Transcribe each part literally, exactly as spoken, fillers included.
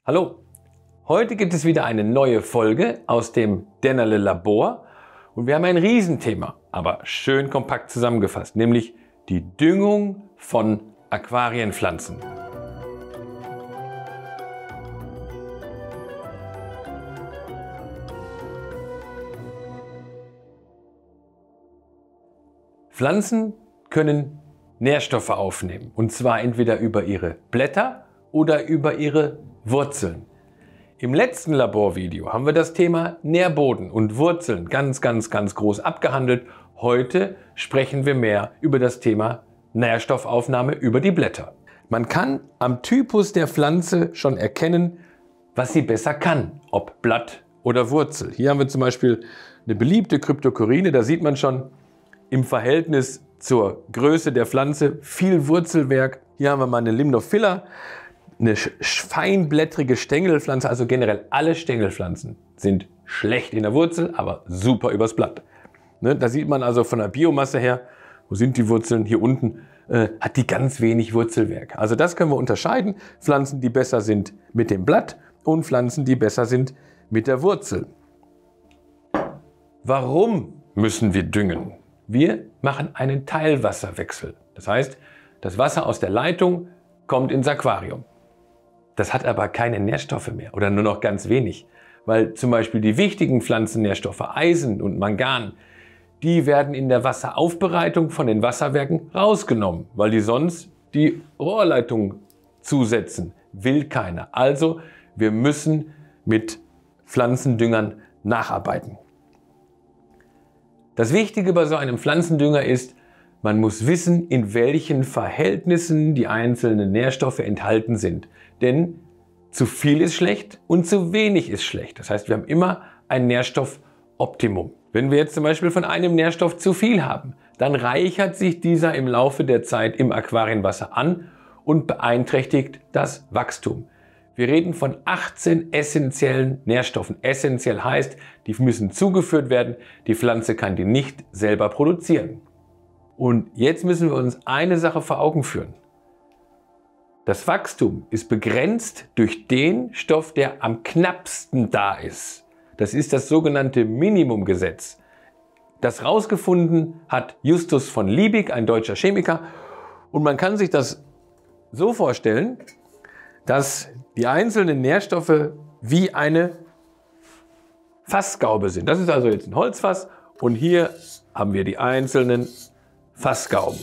Hallo, heute gibt es wieder eine neue Folge aus dem Dennerle Labor und wir haben ein Riesenthema, aber schön kompakt zusammengefasst, nämlich die Düngung von Aquarienpflanzen. Pflanzen können Nährstoffe aufnehmen, und zwar entweder über ihre Blätter oder über ihre Wurzeln. Im letzten Laborvideo haben wir das Thema Nährboden und Wurzeln ganz, ganz, ganz groß abgehandelt. Heute sprechen wir mehr über das Thema Nährstoffaufnahme über die Blätter. Man kann am Typus der Pflanze schon erkennen, was sie besser kann, ob Blatt oder Wurzel. Hier haben wir zum Beispiel eine beliebte Cryptocoryne, da sieht man schon im Verhältnis zur Größe der Pflanze viel Wurzelwerk. Hier haben wir mal eine Limnophila, eine feinblättrige Stängelpflanze, also generell alle Stängelpflanzen sind schlecht in der Wurzel, aber super übers Blatt. Ne, da sieht man also von der Biomasse her, wo sind die Wurzeln? Hier unten äh, hat die ganz wenig Wurzelwerk. Also das können wir unterscheiden. Pflanzen, die besser sind mit dem Blatt und Pflanzen, die besser sind mit der Wurzel. Warum müssen wir düngen? Wir machen einen Teilwasserwechsel. Das heißt, das Wasser aus der Leitung kommt ins Aquarium. Das hat aber keine Nährstoffe mehr oder nur noch ganz wenig, weil zum Beispiel die wichtigen Pflanzennährstoffe Eisen und Mangan, die werden in der Wasseraufbereitung von den Wasserwerken rausgenommen, weil die sonst die Rohrleitung zusetzen. Will keiner. Also wir müssen mit Pflanzendüngern nacharbeiten. Das Wichtige bei so einem Pflanzendünger ist, man muss wissen, in welchen Verhältnissen die einzelnen Nährstoffe enthalten sind. Denn zu viel ist schlecht und zu wenig ist schlecht. Das heißt, wir haben immer ein Nährstoffoptimum. Wenn wir jetzt zum Beispiel von einem Nährstoff zu viel haben, dann reichert sich dieser im Laufe der Zeit im Aquarienwasser an und beeinträchtigt das Wachstum. Wir reden von achtzehn essentiellen Nährstoffen. Essentiell heißt, die müssen zugeführt werden. Die Pflanze kann die nicht selber produzieren. Und jetzt müssen wir uns eine Sache vor Augen führen. Das Wachstum ist begrenzt durch den Stoff, der am knappsten da ist. Das ist das sogenannte Minimumgesetz. Das rausgefunden hat Justus von Liebig, ein deutscher Chemiker. Und man kann sich das so vorstellen, dass die einzelnen Nährstoffe wie eine Fassgaube sind. Das ist also jetzt ein Holzfass und hier haben wir die einzelnen Fassgauben.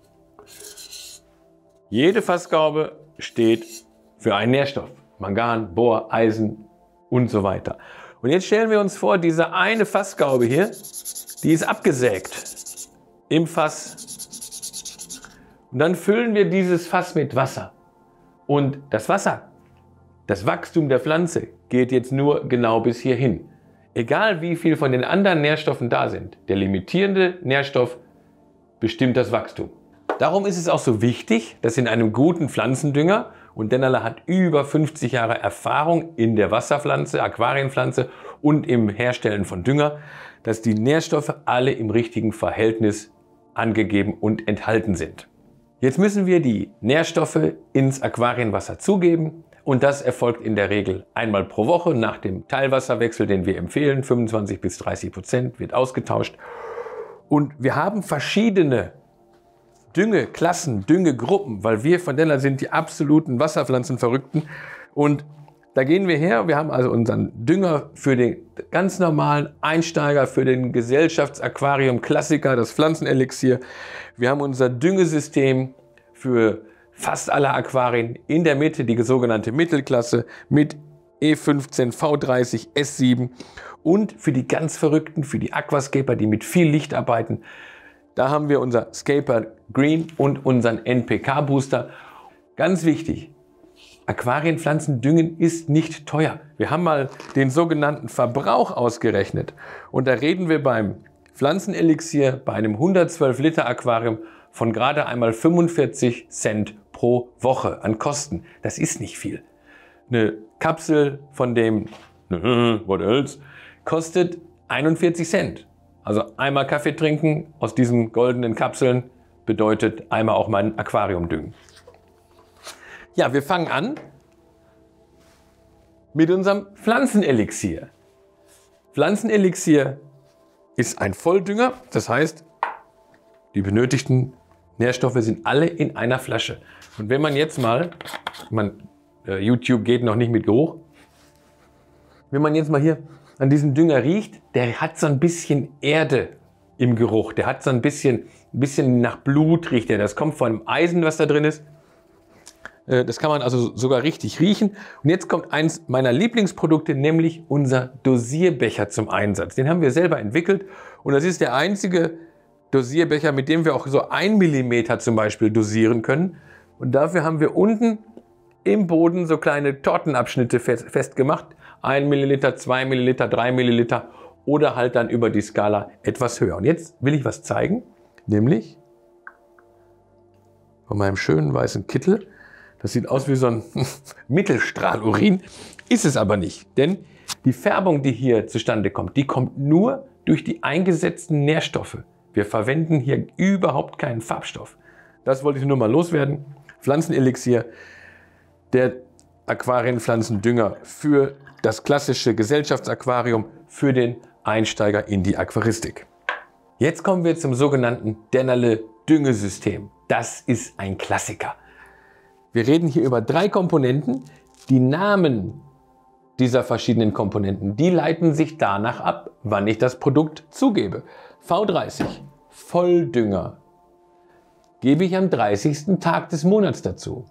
Jede Fassgaube steht für einen Nährstoff. Mangan, Bor, Eisen und so weiter. Und jetzt stellen wir uns vor, diese eine Fassgaube hier, die ist abgesägt im Fass. Und dann füllen wir dieses Fass mit Wasser. Und das Wasser, das Wachstum der Pflanze geht jetzt nur genau bis hierhin. Egal wie viel von den anderen Nährstoffen da sind, der limitierende Nährstoff bestimmt das Wachstum. Darum ist es auch so wichtig, dass in einem guten Pflanzendünger, und Dennerle hat über fünfzig Jahre Erfahrung in der Wasserpflanze, Aquarienpflanze und im Herstellen von Dünger, dass die Nährstoffe alle im richtigen Verhältnis angegeben und enthalten sind. Jetzt müssen wir die Nährstoffe ins Aquarienwasser zugeben und das erfolgt in der Regel einmal pro Woche nach dem Teilwasserwechsel, den wir empfehlen. fünfundzwanzig bis dreißig Prozent wird ausgetauscht. Und wir haben verschiedene Düngeklassen, Düngegruppen, weil wir von Dennerle sind die absoluten Wasserpflanzenverrückten. Und da gehen wir her, wir haben also unseren Dünger für den ganz normalen Einsteiger, für den Gesellschaftsaquarium-Klassiker, das Pflanzenelixier. Wir haben unser Düngesystem für fast alle Aquarien in der Mitte, die sogenannte Mittelklasse mit E fünfzehn, V dreißig, S sieben und für die ganz Verrückten, für die Aquascaper, die mit viel Licht arbeiten, da haben wir unser Scaper Green und unseren N P K Booster. Ganz wichtig, Aquarienpflanzen düngen ist nicht teuer. Wir haben mal den sogenannten Verbrauch ausgerechnet und da reden wir beim Pflanzenelixier bei einem hundertzwölf Liter Aquarium von gerade einmal fünfundvierzig Cent pro Woche an Kosten. Das ist nicht viel. Eine Kapsel von dem what else kostet einundvierzig Cent. Also einmal Kaffee trinken aus diesen goldenen Kapseln bedeutet einmal auch mal ein Aquarium düngen. Ja, wir fangen an mit unserem Pflanzenelixier. Pflanzenelixier ist ein Volldünger, das heißt, die benötigten Nährstoffe sind alle in einer Flasche. Und wenn man jetzt mal, man, äh, YouTube geht noch nicht mit Geruch, wenn man jetzt mal hier an diesem Dünger riecht, der hat so ein bisschen Erde im Geruch. Der hat so ein bisschen, ein bisschen nach Blut riecht er. Das kommt von dem Eisen, was da drin ist. Äh, das kann man also sogar richtig riechen. Und jetzt kommt eins meiner Lieblingsprodukte, nämlich unser Dosierbecher zum Einsatz. Den haben wir selber entwickelt und das ist der einzige Dosierbecher, mit dem wir auch so ein Millimeter zum Beispiel dosieren können. Und dafür haben wir unten im Boden so kleine Tortenabschnitte fest, festgemacht. ein Milliliter, zwei Milliliter, drei Milliliter oder halt dann über die Skala etwas höher. Und jetzt will ich was zeigen, nämlich von meinem schönen weißen Kittel. Das sieht aus wie so ein Mittelstrahlurin, ist es aber nicht. Denn die Färbung, die hier zustande kommt, die kommt nur durch die eingesetzten Nährstoffe. Wir verwenden hier überhaupt keinen Farbstoff. Das wollte ich nur mal loswerden. Pflanzenelixier, der Aquarienpflanzendünger für das klassische Gesellschaftsaquarium, für den Einsteiger in die Aquaristik. Jetzt kommen wir zum sogenannten Dennerle Düngesystem. Das ist ein Klassiker. Wir reden hier über drei Komponenten. Die Namen dieser verschiedenen Komponenten, die leiten sich danach ab, wann ich das Produkt zugebe. V dreißig, Volldünger, gebe ich am dreißigsten Tag des Monats dazu.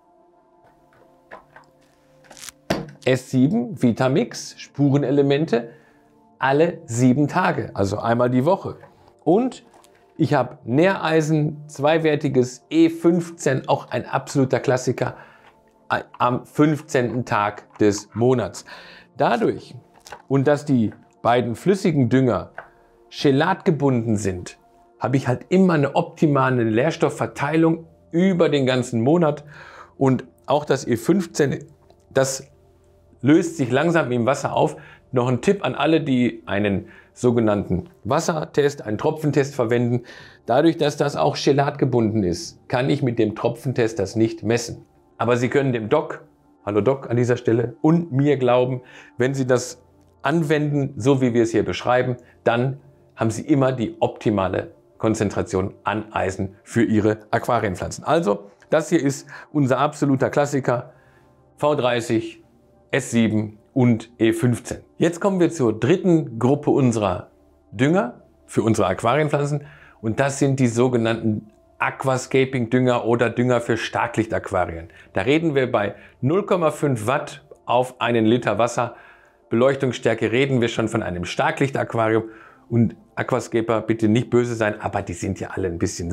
S sieben, Vitamix, Spurenelemente, alle sieben Tage, also einmal die Woche. Und ich habe Nähreisen, zweiwertiges E fünfzehn, auch ein absoluter Klassiker, am fünfzehnten Tag des Monats. Dadurch, und dass die beiden flüssigen Dünger chelatgebunden sind, habe ich halt immer eine optimale Nährstoffverteilung über den ganzen Monat. Und auch das E fünfzehn, das löst sich langsam im Wasser auf. Noch ein Tipp an alle, die einen sogenannten Wassertest, einen Tropfentest verwenden. Dadurch, dass das auch chelatgebunden ist, kann ich mit dem Tropfentest das nicht messen. Aber Sie können dem Doc, hallo Doc an dieser Stelle, und mir glauben, wenn Sie das anwenden, so wie wir es hier beschreiben, dann haben Sie immer die optimale Konzentration an Eisen für Ihre Aquarienpflanzen. Also, das hier ist unser absoluter Klassiker, V dreißig, S sieben und E fünfzehn. Jetzt kommen wir zur dritten Gruppe unserer Dünger für unsere Aquarienpflanzen und das sind die sogenannten Aquascaping-Dünger oder Dünger für Starklichtaquarien. Da reden wir bei null Komma fünf Watt auf einen Liter Wasser. Beleuchtungsstärke reden wir schon von einem Starklichtaquarium. Und Aquascaper, bitte nicht böse sein, aber die sind ja alle ein bisschen...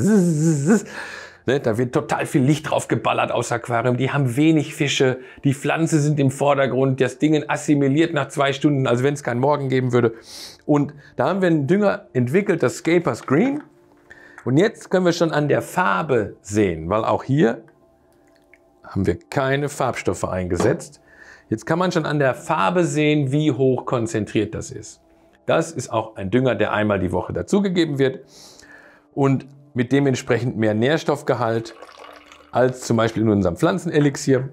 Ne, da wird total viel Licht drauf geballert aus Aquarium. Die haben wenig Fische, die Pflanzen sind im Vordergrund, das Ding assimiliert nach zwei Stunden, also wenn es keinen Morgen geben würde. Und da haben wir einen Dünger entwickelt, das Scapers Green. Und jetzt können wir schon an der Farbe sehen, weil auch hier haben wir keine Farbstoffe eingesetzt. Jetzt kann man schon an der Farbe sehen, wie hoch konzentriert das ist. Das ist auch ein Dünger, der einmal die Woche dazugegeben wird und mit dementsprechend mehr Nährstoffgehalt als zum Beispiel in unserem Pflanzenelixier.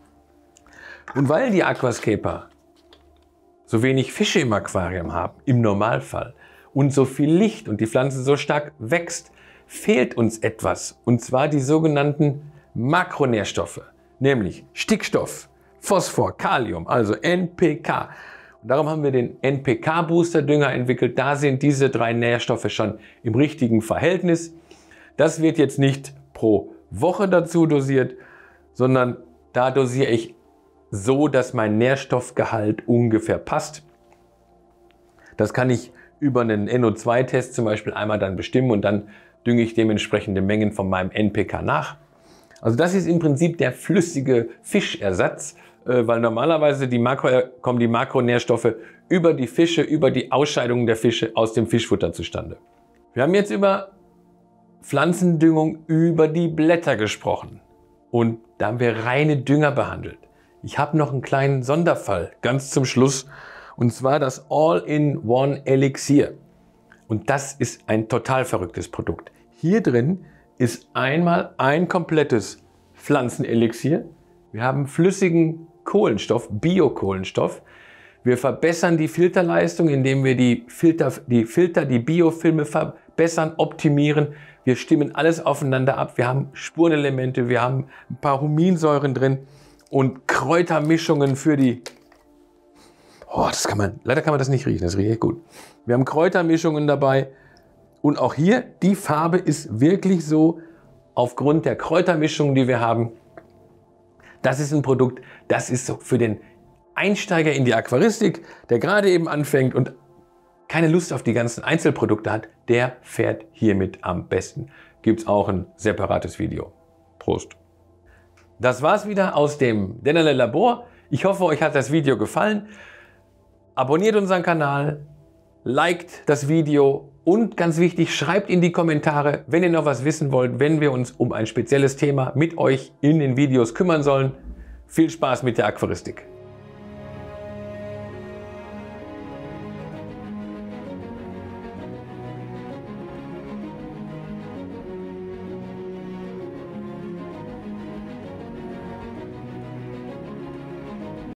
Und weil die Aquascaper so wenig Fische im Aquarium haben, im Normalfall, und so viel Licht und die Pflanze so stark wächst, fehlt uns etwas, und zwar die sogenannten Makronährstoffe, nämlich Stickstoff, Phosphor, Kalium, also N P K. Und darum haben wir den N P K-Booster-Dünger entwickelt. Da sind diese drei Nährstoffe schon im richtigen Verhältnis. Das wird jetzt nicht pro Woche dazu dosiert, sondern da dosiere ich so, dass mein Nährstoffgehalt ungefähr passt. Das kann ich über einen N O zwei Test zum Beispiel einmal dann bestimmen und dann dünge ich dementsprechende Mengen von meinem N P K nach. Also das ist im Prinzip der flüssige Fischersatz, weil normalerweise die Makro, kommen die Makronährstoffe über die Fische, über die Ausscheidungen der Fische aus dem Fischfutter zustande. Wir haben jetzt über Pflanzendüngung über die Blätter gesprochen und da haben wir reine Dünger behandelt. Ich habe noch einen kleinen Sonderfall ganz zum Schluss und zwar das All-in-One-Elixier. Und das ist ein total verrücktes Produkt. Hier drin ist einmal ein komplettes Pflanzenelixier. Wir haben flüssigen Kohlenstoff, Biokohlenstoff. Wir verbessern die Filterleistung, indem wir die Filter, die Filter, die Biofilme verbessern, optimieren. Wir stimmen alles aufeinander ab. Wir haben Spurenelemente, wir haben ein paar Huminsäuren drin und Kräutermischungen für die... Oh, das kann man, leider kann man das nicht riechen, das riecht echt gut. Wir haben Kräutermischungen dabei und auch hier, die Farbe ist wirklich so, aufgrund der Kräutermischungen, die wir haben. Das ist ein Produkt, das ist so für den Einsteiger in die Aquaristik, der gerade eben anfängt und keine Lust auf die ganzen Einzelprodukte hat, der fährt hiermit am besten. Gibt es auch ein separates Video. Prost! Das war's wieder aus dem Dennerle Labor. Ich hoffe, euch hat das Video gefallen. Abonniert unseren Kanal, liked das Video und ganz wichtig, schreibt in die Kommentare, wenn ihr noch was wissen wollt, wenn wir uns um ein spezielles Thema mit euch in den Videos kümmern sollen. Viel Spaß mit der Aquaristik!